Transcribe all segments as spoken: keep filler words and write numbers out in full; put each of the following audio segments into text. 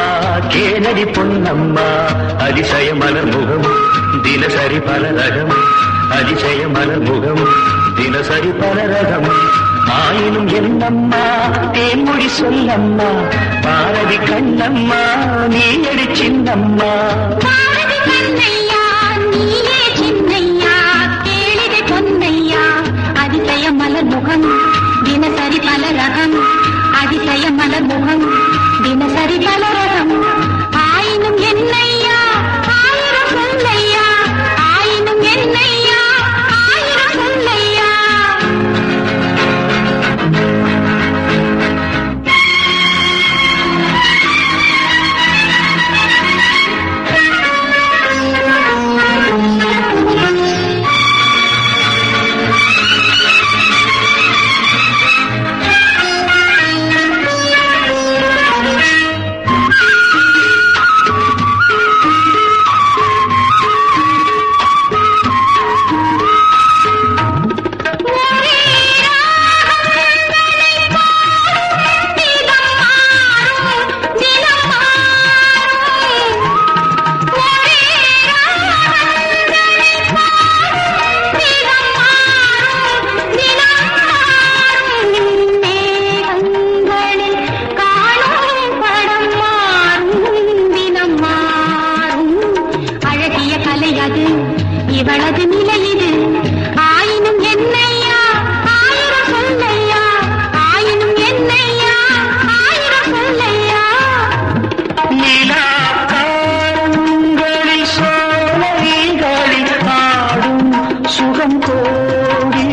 கேளடி பொன்னம்மா அதிசய மலர் முகம் தினசரி பல ரகம் அதிசய மலர் முகம் தினசரி பல ரகம் ஆயினும் என்னம்மா தேன்மொழி சொல்லம்மா பாரதி கண்ணம்மா நீ எடி சின்னம்மா அதிசய மலர் முகம் தினசரி பல ரகம் அதிசய மலர் முகம் தினசரி பல ரகம் ஆயினும் என்னையா ஆயிரம் சொல்லையா ஆயினும் என்னையா ஆயிரம் சொல்லையா இவளது நிலை இது ஆயினும் என்னையா ஆயிரம் சொல்லையா ஆயினும் என்னையா ஆயிரம் சொல்லையா நிலா காலங்களில் சோலைகளில் ஆடும் சுகம் கோடி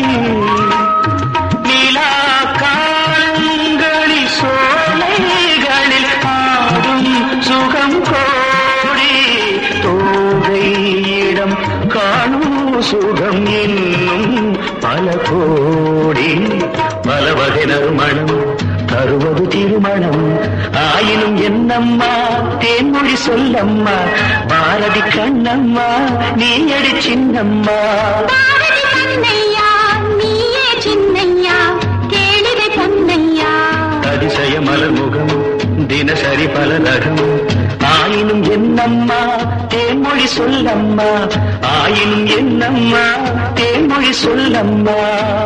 நிலா காலங்களில் சோலைகளில் ஆடும் சுகம் கோடி தோகையிடம் காணும் சுகம் இன்னும் பல கோடி பல வகை நறுமணம் தருவது திருமணம் ஆயினும் என்னம்மா தேன்மொழி சொல்லம்மா பாரதி கண்ணம்மா நீ அடி சின்னம்மா பாரதி கண்ணையா நீயே சின்னையா கேளிகை பொன்னையா அதிசய மலர் முகம் தினசரி பல ரகம் ஆயினும் என்னம்மா தேன்மொழி சொல்லம்மா ஆயினும் என்னம்மா தேன்மொழி சொல்லம்மா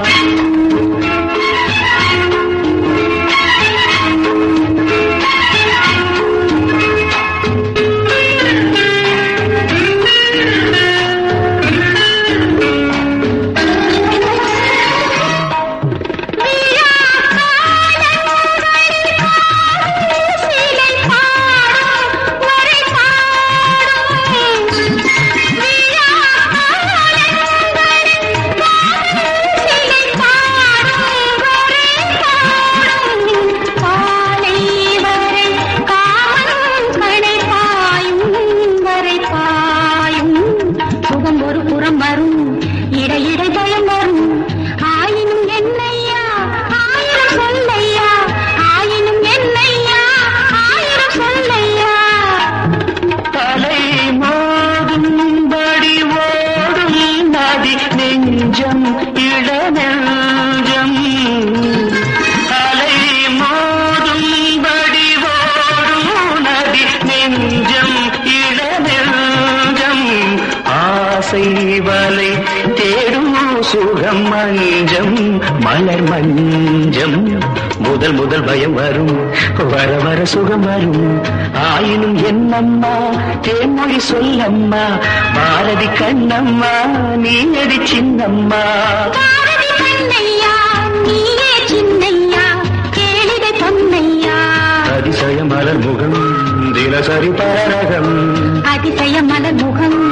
நெஞ்சம் இளநெஞ்சம் அலை மோதும்படி ஓடும் நதி நெஞ்சம் இளநெஞ்சம் ஆசை வலை தேடும் சுகம் மஞ்சம் மலர் மஞ்சம் முதல் முதல் பயம் வரும் வர வர சுகம் வரும் ஆயினும் என்னம்மா தேன்மொழி சொல்லம்மா பாரதி கண்ணம்மா நீ அடி சின்னம்மா பாரதி கண்ணையா நீயே சின்னையா கேளிகை பொன்னையா அதிசய மலர் முகம் தினசரி பரரகம் அதிசய மலர் முகம்